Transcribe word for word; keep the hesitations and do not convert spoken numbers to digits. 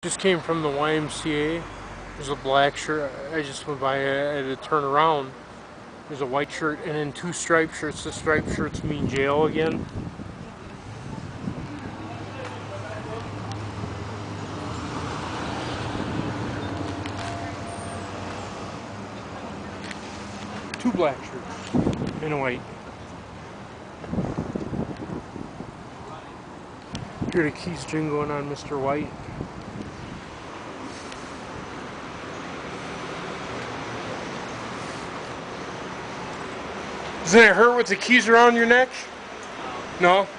Just came from the Y M C A. There's a black shirt. I just went by. I had to turn around. There's a white shirt and then two striped shirts. The striped shirts mean jail again. Two black shirts and a white. Hear the keys jingling on Mister White. Doesn't it hurt with the keys around your neck? No?